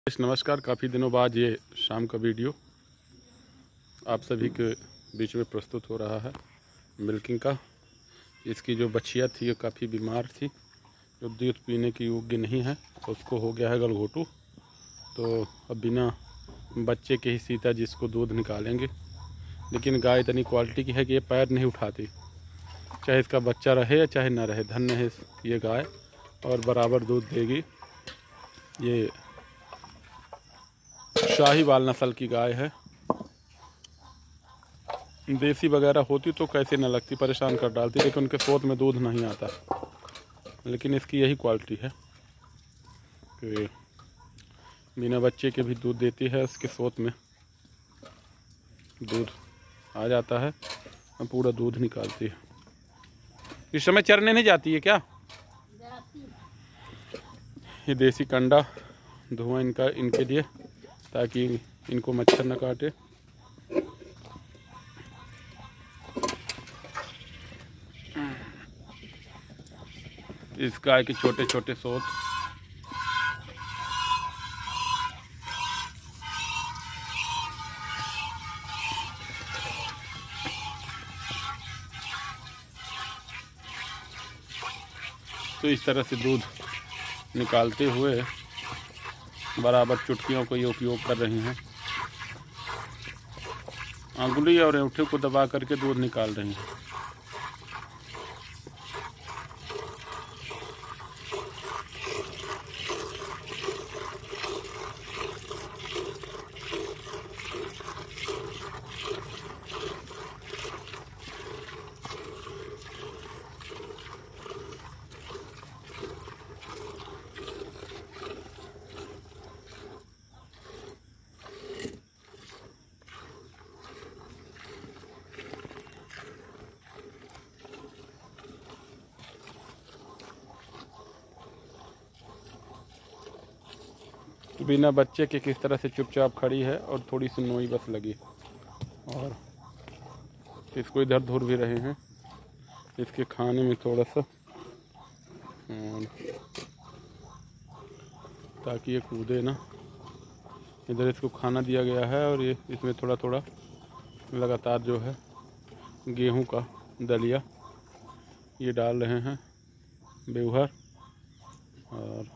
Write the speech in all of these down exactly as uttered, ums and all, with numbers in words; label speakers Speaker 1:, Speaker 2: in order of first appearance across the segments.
Speaker 1: नमस्कार। काफ़ी दिनों बाद ये शाम का वीडियो आप सभी के बीच में प्रस्तुत हो रहा है। मिल्किंग का इसकी जो बच्चियाँ थी ये काफ़ी बीमार थी, जो दूध पीने की योग्य नहीं है, उसको हो गया है गलघोटू। तो अब बिना बच्चे के ही सीता जी इसको दूध निकालेंगे। लेकिन गाय इतनी क्वालिटी की है कि ये पैर नहीं उठाती, चाहे इसका बच्चा रहे या चाहे ना रहे। धन्य है ये गाय और बराबर दूध देगी। ये शाहीवाल नस्ल की गाय है। देसी वगैरह होती तो कैसे न लगती, परेशान कर डालती, लेकिन उनके सोत में दूध नहीं आता। लेकिन इसकी यही क्वालिटी है कि बिना बच्चे के भी दूध देती है। इसके सोत में दूध आ जाता है और पूरा दूध निकालती है। इस समय चरने नहीं जाती है क्या? ये देसी कंडा धुआं इनका इनके लिए, ताकि इनको मच्छर न काटे। इस गाय के छोटे छोटे सोत तो इस तरह से दूध निकालते हुए बराबर चुटकियों को ये उपयोग कर रही हैं। अंगुली और अंगूठे को दबा करके दूध निकाल रही हैं। बिना बच्चे के किस तरह से चुपचाप खड़ी है और थोड़ी सी नोई बस लगी, और इसको इधर धुर भी रहे हैं। इसके खाने में थोड़ा सा, ताकि ये कूदे ना। इधर इसको खाना दिया गया है और ये इसमें थोड़ा थोड़ा लगातार जो है गेहूं का दलिया ये डाल रहे हैं, बेवहर। और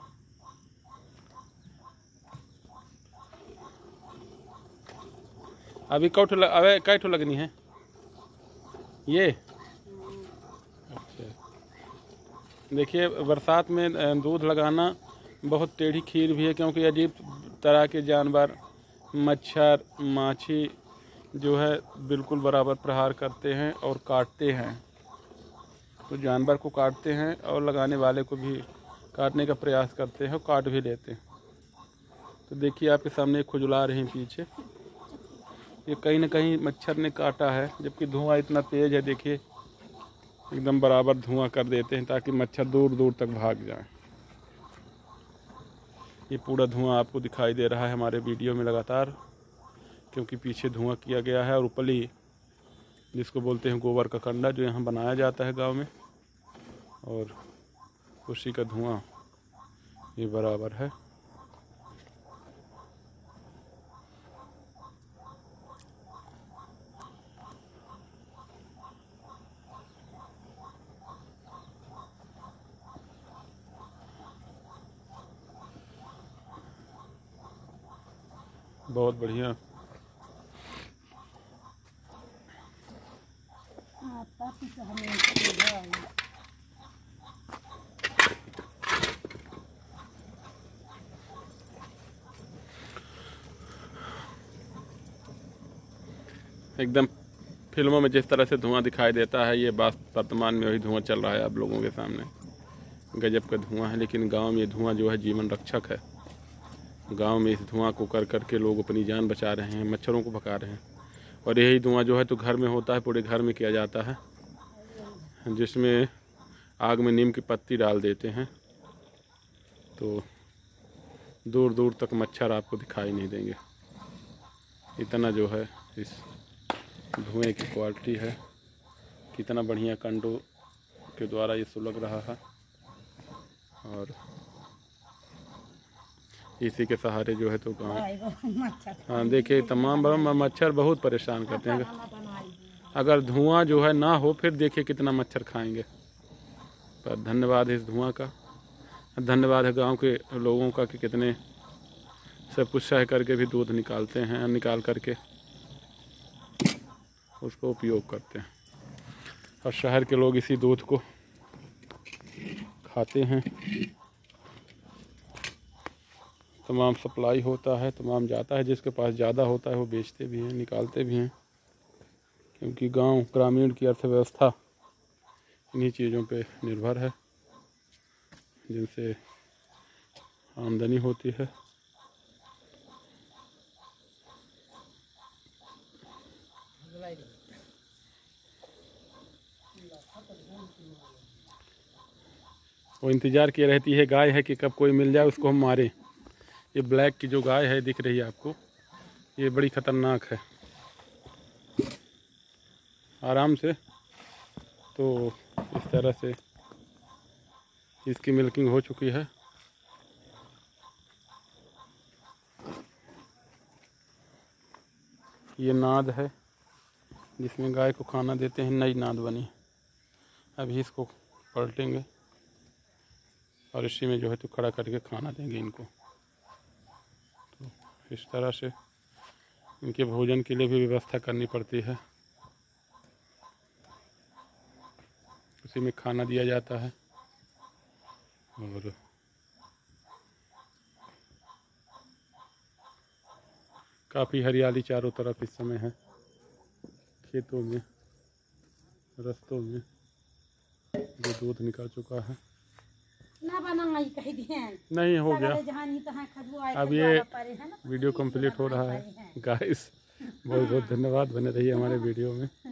Speaker 1: अभी कौठ अवे कै ठो लगनी है ये। अच्छा, देखिए बरसात में दूध लगाना बहुत टेढ़ी खीर भी है, क्योंकि अजीब तरह के जानवर, मच्छर, माछी जो है बिल्कुल बराबर प्रहार करते हैं और काटते हैं। तो जानवर को काटते हैं और लगाने वाले को भी काटने का प्रयास करते हैं और काट भी लेते हैं। तो देखिए आपके सामने खुजला रहे हैं पीछे, ये कहीं ना कहीं मच्छर ने काटा है, जबकि धुआं इतना तेज़ है। देखिए एकदम बराबर धुआं कर देते हैं ताकि मच्छर दूर दूर तक भाग जाए। ये पूरा धुआं आपको दिखाई दे रहा है हमारे वीडियो में लगातार, क्योंकि पीछे धुआं किया गया है। और उपली जिसको बोलते हैं गोबर का कंडा, जो यहाँ बनाया जाता है गांव में, और उसी का धुआं ये बराबर है। बहुत बढ़िया। एकदम फिल्मों में जिस तरह से धुआं दिखाई देता है, ये बात वर्तमान में वही धुआं चल रहा है आप लोगों के सामने। गजब का धुआं है, लेकिन गांव में ये धुआं जो है जीवन रक्षक है। गांव में इस धुआं को कर कर के लोग अपनी जान बचा रहे हैं, मच्छरों को भगा रहे हैं। और यही धुआं जो है तो घर में होता है, पूरे घर में किया जाता है, जिसमें आग में नीम की पत्ती डाल देते हैं तो दूर दूर तक मच्छर आपको दिखाई नहीं देंगे। इतना जो है इस धुएं की क्वालिटी है, कितना बढ़िया कंडों के द्वारा ये सुलग रहा है। और इसी के सहारे जो है तो गाँव। हाँ देखिए, तमाम बड़ा मच्छर बहुत परेशान करते हैं। अगर धुआं जो है ना हो फिर देखिए कितना मच्छर खाएंगे। पर धन्यवाद है इस धुआं का, धन्यवाद है गांव के लोगों का कि कितने सब कुछ सह करके भी दूध निकालते हैं, निकाल करके उसको उपयोग करते हैं। और शहर के लोग इसी दूध को खाते हैं। तमाम सप्लाई होता है, तमाम जाता है, जिसके पास ज़्यादा होता है वो बेचते भी हैं, निकालते भी हैं। क्योंकि गांव ग्रामीण की अर्थव्यवस्था इन्हीं चीज़ों पे निर्भर है, जिनसे आमदनी होती है। वो इंतज़ार किए रहती है गाय है कि कब कोई मिल जाए उसको हम मारें। ये ब्लैक की जो गाय है दिख रही है आपको, ये बड़ी ख़तरनाक है। आराम से तो इस तरह से इसकी मिल्किंग हो चुकी है। ये नाद है जिसमें गाय को खाना देते हैं, नई नाद बनी। अभी इसको पलटेंगे और इसी में जो है तो खड़ा करके खाना देंगे इनको। तो इस तरह से इनके भोजन के लिए भी व्यवस्था करनी पड़ती है। उसी में खाना दिया जाता है। और काफ़ी हरियाली चारों तरफ इस समय है, खेतों में, रास्तों में जो दूध निकल चुका है। नहीं हो गया, अब ये वीडियो कंप्लीट हो रहा है। गाइस बहुत बहुत धन्यवाद, बने रहिए हमारे वीडियो में।